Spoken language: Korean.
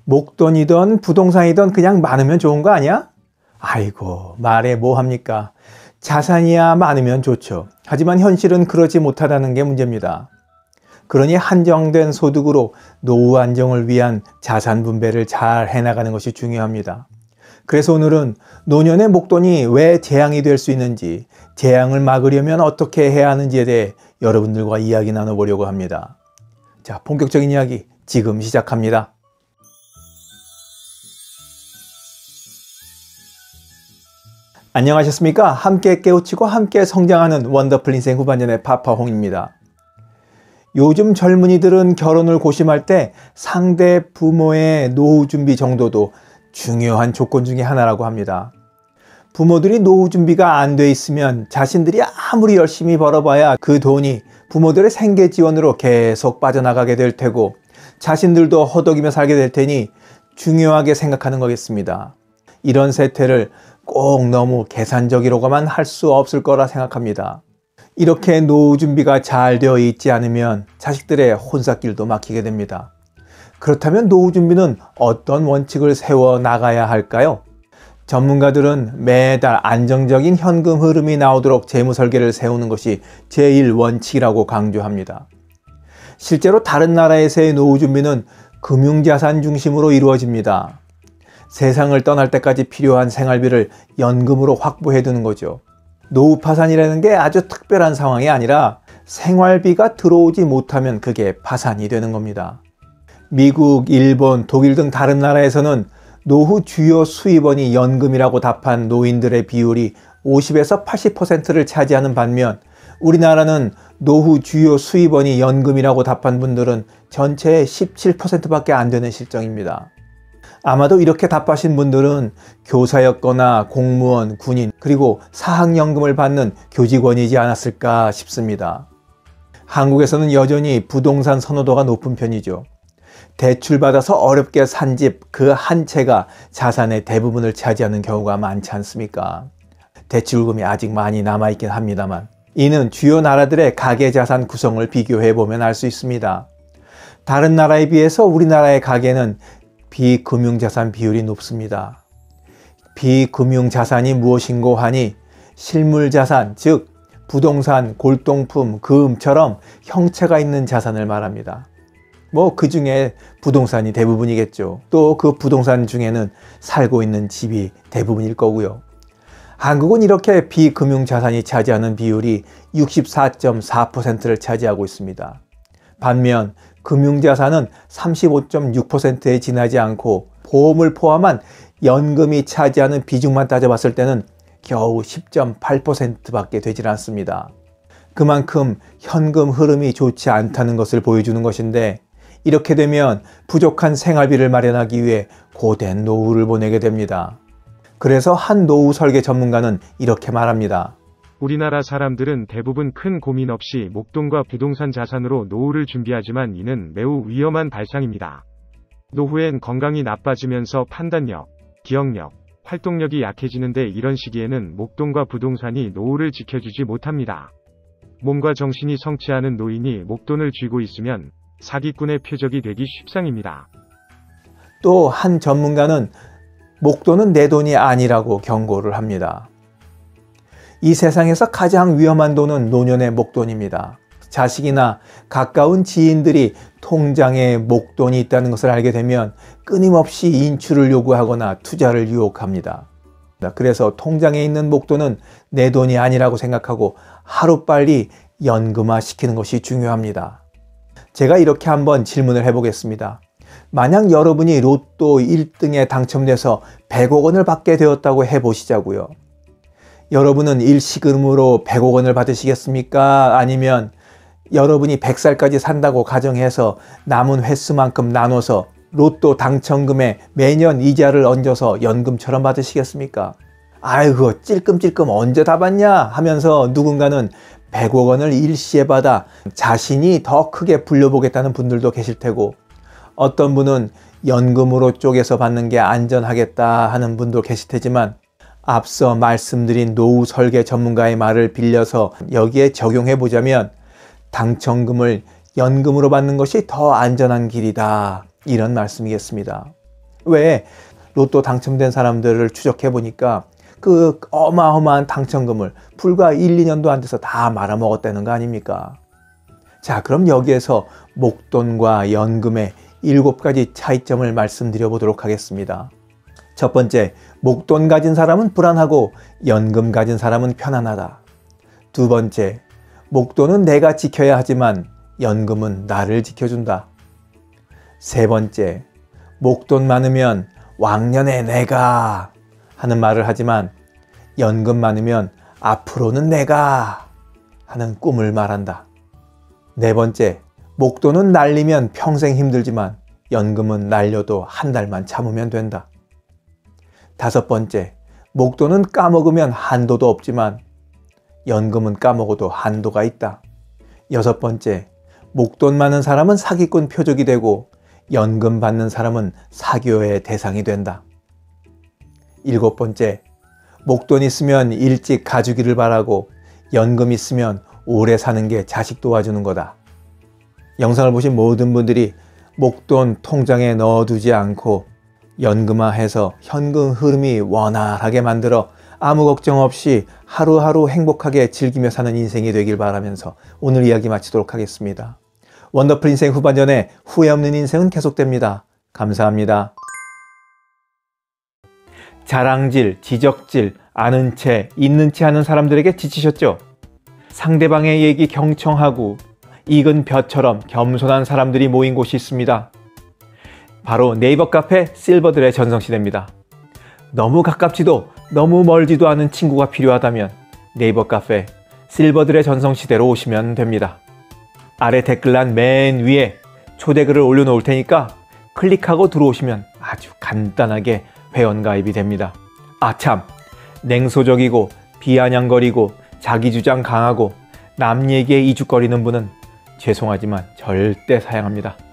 목돈이든 부동산이든 그냥 많으면 좋은 거 아니야? 아이고, 말해 뭐 합니까? 자산이야 많으면 좋죠. 하지만 현실은 그러지 못하다는 게 문제입니다. 그러니 한정된 소득으로 노후 안정을 위한 자산 분배를 잘 해나가는 것이 중요합니다. 그래서 오늘은 노년의 목돈이 왜 재앙이 될 수 있는지, 재앙을 막으려면 어떻게 해야 하는지에 대해 여러분들과 이야기 나눠보려고 합니다. 자, 본격적인 이야기 지금 시작합니다. 안녕하셨습니까? 함께 깨우치고 함께 성장하는 원더풀 인생 후반년의 파파홍입니다. 요즘 젊은이들은 결혼을 고심할 때 상대 부모의 노후 준비 정도도 중요한 조건 중에 하나라고 합니다. 부모들이 노후 준비가 안 돼 있으면 자신들이 아무리 열심히 벌어봐야 그 돈이 부모들의 생계 지원으로 계속 빠져나가게 될 테고 자신들도 허덕이며 살게 될 테니 중요하게 생각하는 거겠습니다. 이런 세태를 꼭 너무 계산적이라고만 할 수 없을 거라 생각합니다. 이렇게 노후 준비가 잘 되어 있지 않으면 자식들의 혼삿길도 막히게 됩니다. 그렇다면 노후 준비는 어떤 원칙을 세워 나가야 할까요? 전문가들은 매달 안정적인 현금 흐름이 나오도록 재무 설계를 세우는 것이 제1원칙이라고 강조합니다. 실제로 다른 나라에서의 노후 준비는 금융자산 중심으로 이루어집니다. 세상을 떠날 때까지 필요한 생활비를 연금으로 확보해 두는 거죠. 노후 파산이라는 게 아주 특별한 상황이 아니라 생활비가 들어오지 못하면 그게 파산이 되는 겁니다. 미국, 일본, 독일 등 다른 나라에서는 노후 주요 수입원이 연금이라고 답한 노인들의 비율이 50에서 80%를 차지하는 반면 우리나라는 노후 주요 수입원이 연금이라고 답한 분들은 전체의 17%밖에 안 되는 실정입니다. 아마도 이렇게 답하신 분들은 교사였거나 공무원, 군인, 그리고 사학연금을 받는 교직원이지 않았을까 싶습니다. 한국에서는 여전히 부동산 선호도가 높은 편이죠. 대출받아서 어렵게 산 집 그 한 채가 자산의 대부분을 차지하는 경우가 많지 않습니까? 대출금이 아직 많이 남아있긴 합니다만 이는 주요 나라들의 가계자산 구성을 비교해 보면 알 수 있습니다. 다른 나라에 비해서 우리나라의 가계는 비금융자산 비율이 높습니다. 비금융자산이 무엇인고 하니 실물자산, 즉 부동산, 골동품, 금처럼 형체가 있는 자산을 말합니다. 그 중에 부동산이 대부분이겠죠. 또 그 부동산 중에는 살고 있는 집이 대부분일 거고요. 한국은 이렇게 비금융자산이 차지하는 비율이 64.4%를 차지하고 있습니다. 반면 금융자산은 35.6%에 지나지 않고 보험을 포함한 연금이 차지하는 비중만 따져봤을 때는 겨우 10.8%밖에 되질 않습니다. 그만큼 현금 흐름이 좋지 않다는 것을 보여주는 것인데 이렇게 되면 부족한 생활비를 마련하기 위해 고된 노후를 보내게 됩니다. 그래서 한 노후 설계 전문가는 이렇게 말합니다. 우리나라 사람들은 대부분 큰 고민 없이 목돈과 부동산 자산으로 노후를 준비하지만 이는 매우 위험한 발상입니다. 노후엔 건강이 나빠지면서 판단력, 기억력, 활동력이 약해지는데 이런 시기에는 목돈과 부동산이 노후를 지켜주지 못합니다. 몸과 정신이 성취하는 노인이 목돈을 쥐고 있으면 사기꾼의 표적이 되기 십상입니다. 또 한 전문가는 목돈은 내 돈이 아니라고 경고를 합니다. 이 세상에서 가장 위험한 돈은 노년의 목돈입니다. 자식이나 가까운 지인들이 통장에 목돈이 있다는 것을 알게 되면 끊임없이 인출을 요구하거나 투자를 유혹합니다. 그래서 통장에 있는 목돈은 내 돈이 아니라고 생각하고 하루빨리 연금화 시키는 것이 중요합니다. 제가 이렇게 한번 질문을 해보겠습니다. 만약 여러분이 로또 1등에 당첨돼서 100억 원을 받게 되었다고 해보시자고요. 여러분은 일시금으로 100억 원을 받으시겠습니까? 아니면 여러분이 100살까지 산다고 가정해서 남은 횟수만큼 나눠서 로또 당첨금에 매년 이자를 얹어서 연금처럼 받으시겠습니까? 아이고 찔끔찔끔 언제 다 받냐 하면서 누군가는 100억 원을 일시에 받아 자신이 더 크게 불려보겠다는 분들도 계실 테고 어떤 분은 연금으로 쪼개서 받는 게 안전하겠다 하는 분도 계실 테지만 앞서 말씀드린 노후 설계 전문가의 말을 빌려서 여기에 적용해 보자면 당첨금을 연금으로 받는 것이 더 안전한 길이다 이런 말씀이겠습니다. 왜 로또 당첨된 사람들을 추적해 보니까 그 어마어마한 당첨금을 불과 1, 2년도 안 돼서 다 말아먹었다는 거 아닙니까? 자, 그럼 여기에서 목돈과 연금의 7가지 차이점을 말씀드려 보도록 하겠습니다. 첫 번째, 목돈 가진 사람은 불안하고 연금 가진 사람은 편안하다. 두 번째, 목돈은 내가 지켜야 하지만 연금은 나를 지켜준다. 세 번째, 목돈 많으면 왕년에 내가 하는 말을 하지만 연금 많으면 앞으로는 내가 하는 꿈을 말한다. 네 번째, 목돈은 날리면 평생 힘들지만 연금은 날려도 한 달만 참으면 된다. 다섯 번째, 목돈은 까먹으면 한도도 없지만 연금은 까먹어도 한도가 있다. 여섯 번째, 목돈 많은 사람은 사기꾼 표적이 되고 연금 받는 사람은 사교의 대상이 된다. 일곱 번째, 목돈 있으면 일찍 가주기를 바라고 연금 있으면 오래 사는 게 자식 도와주는 거다. 영상을 보신 모든 분들이 목돈 통장에 넣어두지 않고 연금화해서 현금 흐름이 원활하게 만들어 아무 걱정 없이 하루하루 행복하게 즐기며 사는 인생이 되길 바라면서 오늘 이야기 마치도록 하겠습니다. 원더풀 인생 후반전에 후회 없는 인생은 계속됩니다. 감사합니다. 자랑질, 지적질, 아는 채, 있는 채 하는 사람들에게 지치셨죠? 상대방의 얘기 경청하고 익은 벼처럼 겸손한 사람들이 모인 곳이 있습니다. 바로 네이버 카페 실버들의 전성시대입니다. 너무 가깝지도 너무 멀지도 않은 친구가 필요하다면 네이버 카페 실버들의 전성시대로 오시면 됩니다. 아래 댓글란 맨 위에 초대글을 올려놓을 테니까 클릭하고 들어오시면 아주 간단하게 회원가입이 됩니다. 아참, 냉소적이고 비아냥거리고 자기주장 강하고 남 얘기에 이죽거리는 분은 죄송하지만 절대 사양합니다.